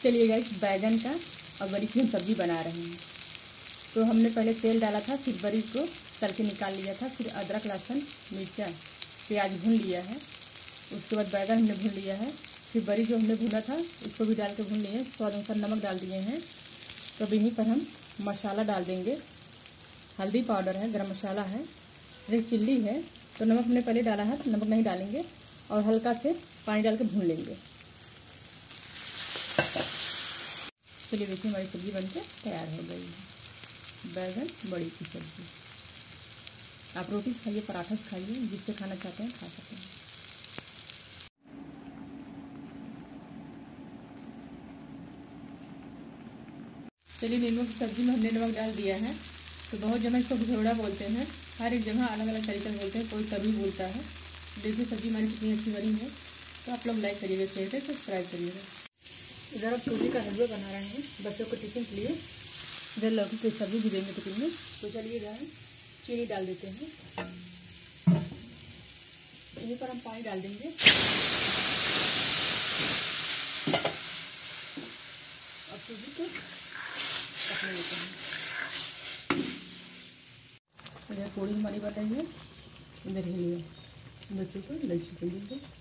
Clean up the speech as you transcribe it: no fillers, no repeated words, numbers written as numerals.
चलिए गाइस, बैगन का और बड़ी की हम सब्ज़ी बना रहे हैं। तो हमने पहले तेल डाला था, फिर बड़ी को तल के निकाल लिया था, फिर अदरक लहसुन मिर्चा प्याज भून लिया है। उसके बाद बैगन हमने भून लिया है, फिर बड़ी जो हमने भुना था उसको भी डाल के भून लिए। स्वाद अनुसार नमक डाल दिए हैं। तो अब यहीं पर हम मसाला डाल देंगे। हल्दी पाउडर है, गरम मसाला है, रेड चिल्ली है। तो नमक हमने पहले डाला है तो नमक नहीं डालेंगे और हल्का से पानी डाल के भून लेंगे। चलिए देखिए, हमारी सब्ज़ी बनके तैयार हो गई है, बैगन बड़ी की सब्ज़ी। आप रोटी खाइए, पराठा खाइए, जिससे खाना चाहते हैं खा सकते हैं। चलिए, नींबू की सब्ज़ी में हमने नमक डाल दिया है। तो बहुत जगह इसको भगोड़ा बोलते हैं, हर एक जगह अलग अलग तरीके से बोलते हैं, कोई तभी बोलता है। देखिए सब्ज़ी हमारी कितनी अच्छी बनी है। तो आप लोग लाइक करिएगा, शेयर करिए, सब्सक्राइब करिएगा। इधर अब सूजी का हलवा बना रहे हैं बच्चों को टिफिन के लिए। इधर लौकी की सब्ज़ी भी देंगे टिफिन में। तो चलिए इधर चीनी डाल देते हैं। यहीं पर हम पानी डाल देंगे। और सूजी को पकने देते हैं। इधर पूड़ी हमारी बन रही है। इधर ही बच्चों को लंच के लिए